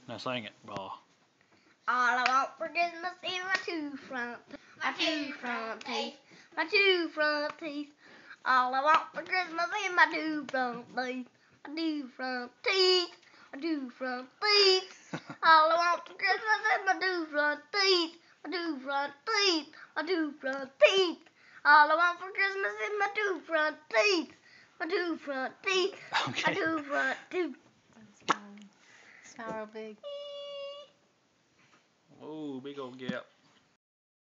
Now sing it, Paul. All I want for Christmas is my two front teeth. My two front teeth. All I want for Christmas is my two front teeth. My two front teeth. My two front teeth. All I want for Christmas is my two front teeth. My two front teeth. My two front teeth. All I want for Christmas is my two front teeth. My two front teeth. Okay. My two front teeth. Smile real big. Oh, big old gap.